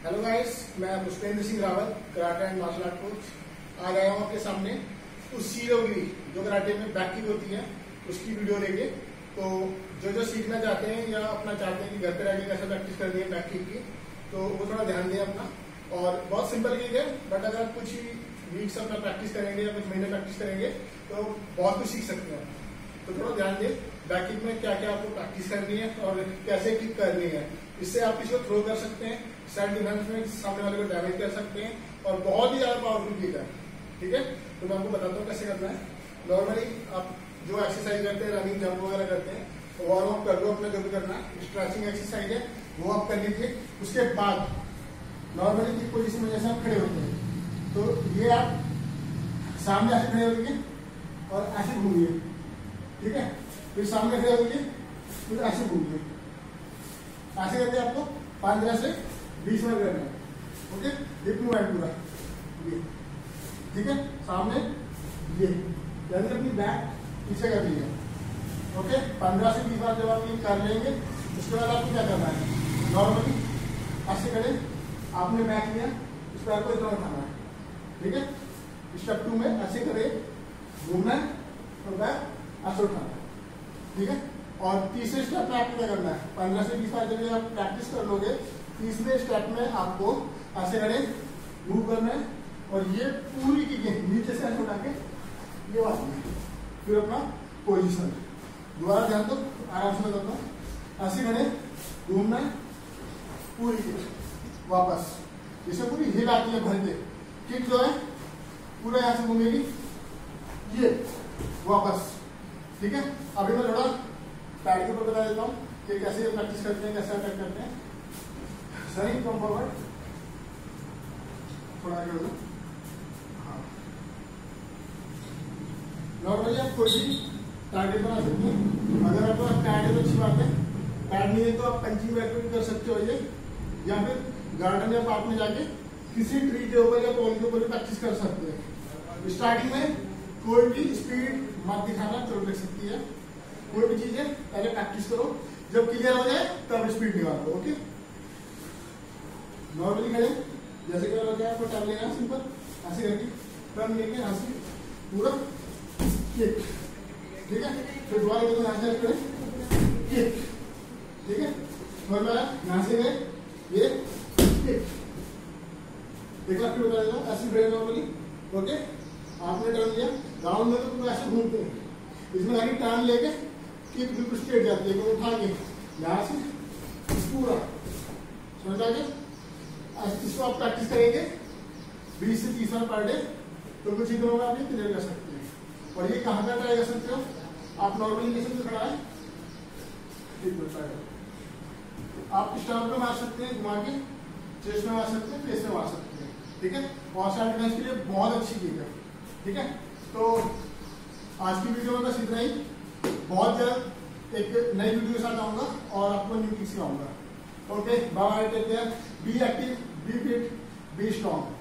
Hello guys, मैं Pushpendra Singh Rawat, karate and martial art coach. आज आया हूँ आपके सामने उस सीरोगी जो कराटे में बैक किक होती है उसकी वीडियो लेके। तो जो सीखना चाहते हैं या अपना चाहते हैं कि घर पे रह के कैसे प्रैक्टिस करनी है बैक किक की, तो वो थोड़ा ध्यान दें अपना। और बहुत सिंपल किक है, बट अगर आप कुछ ही वीक्स अपना प्रैक्टिस करेंगे या कुछ महीने प्रैक्टिस करेंगे तो बहुत कुछ सीख सकते हैं। तो थोड़ा ध्यान दें बैक किक में क्या क्या आपको प्रैक्टिस करनी है और कैसे किक करनी है। इससे आप किसी को थ्रो कर सकते हैं, सेल्फ डिफेंस में सामने वाले को डैमेज कर सकते हैं और बहुत ही ज्यादा पावरफुल किक है। ठीक है, तो मैं आपको बताता हूँ कैसे करना है। नॉर्मली आप जो एक्सरसाइज करते हैं, रनिंग जंप वगैरह करते हैं, तो वार्म अप कर लो अपना, जो भी करना है। स्ट्रेचिंग एक्सरसाइज है वो आप कर लीजिए। उसके बाद नॉर्मली किक पोजीशन में जैसे आप खड़े होते हैं तो ये आप सामने ऐसे खड़े होंगे और ऐसे घूमिए। ठीक है, फिर सामने खड़े होंगे, फिर ऐसे घूमिए। ऐसे करके आपको 15 से 20 बार करना है। ओके, हिप मूवमेंट पूरा ये। ठीक है, सामने ये यानी अपनी बैक पीछे कर लीजिए। ओके, 15 से 20 बार जब आप ये कर लेंगे उसके बाद आपको क्या करना है, नॉर्मली ऐसे खड़े आपने बैक लिया, इस पैर को इतना उठाना है। ठीक है, स्टेप 2 में ऐसे करे घूमना है और बैक ऐसे उठाना है। ठीक है, और तीसरे स्टेप में आपको क्या करना है, 15 से 20 बार जब आप प्रैक्टिस कर लोगे, तीसरे स्टेप में आपको ऐसे खड़े मूव करना है और ये पूरी की नीचे से ऐसे उठा के ये वाली, फिर अपना पोजीशन दोबारा ध्यान दो, आराम से बताता हूँ। ऐसे खड़े घूमना है, पूरी किक वापस, इसे पूरी हिल आती है भर के। किक जो है पूरा यहाँ से घूमेगी, ये वापस। ठीक है, अभी मैं थोड़ा पैड के ऊपर बता देता हूँ कि कैसे प्रैक्टिस करते हैं, कैसे अटैक करते हैं। सही, कम फॉरवर्ड, थोड़ा आगे हो। हाँ, नॉर्मली आप कोई भी टारगेट बना सकते हैं। अगर आपको पैड है तो अच्छी बात है, पैड नहीं है तो आप पंचिंग बैग पे भी कर सकते हो ये, या फिर गार्डन या पार्क में जाके किसी ट्री के ऊपर या पॉल के ऊपर भी प्रैक्टिस कर सकते हैं। स्टार्टिंग में कोई भी स्पीड मत दिखाना, चोट लग सकती है। कोई भी चीज है पहले प्रैक्टिस करो, जब क्लियर हो जाए तब स्पीड निकालो। ओके, नॉर्मली खड़े जैसे क्लियर हो जाए आपको टर्न लेना, सिंपल ऐसे करके टर्न लेके ऐसे पूरा किक। ठीक है, फिर दोबारा यहाँ से खड़े किक। ठीक है, यहाँ से गए ये किक। एक बार फिर बता देता हूँ, ऐसे खड़े नॉर्मली। ओके, आपने टर्न लिया, ग्राउंड में तो पूरा ऐसे घूमते हैं, इसमें आगे टर्न लेके किक बिल्कुल स्ट्रेट जाती है, उठा के यहाँ से पूरा समझ आ गया। इसको आप प्रैक्टिस करेंगे 20 से 30 बार पर डे, तो कुछ ही दिनों में आप ये क्लियर कर सकते हैं। और ये कहाँ पर ट्राई कर सकते हो, आप नॉर्मली कैसे खड़ा है, आप स्टार्ट में मार सकते हैं, घुमा के चेस्ट में मार सकते हैं, फेस में मार सकते हैं। ठीक है, और सेल्फ डिफेंस के लिए बहुत अच्छी किक है। ठीक है, तो आज की वीडियो में बस इतना ही। बहुत जल्द एक नई वीडियो के साथ आऊंगा और आपको न्यू किक सिखाऊंगा। Okay, bye, take care, be active, be fit, be strong.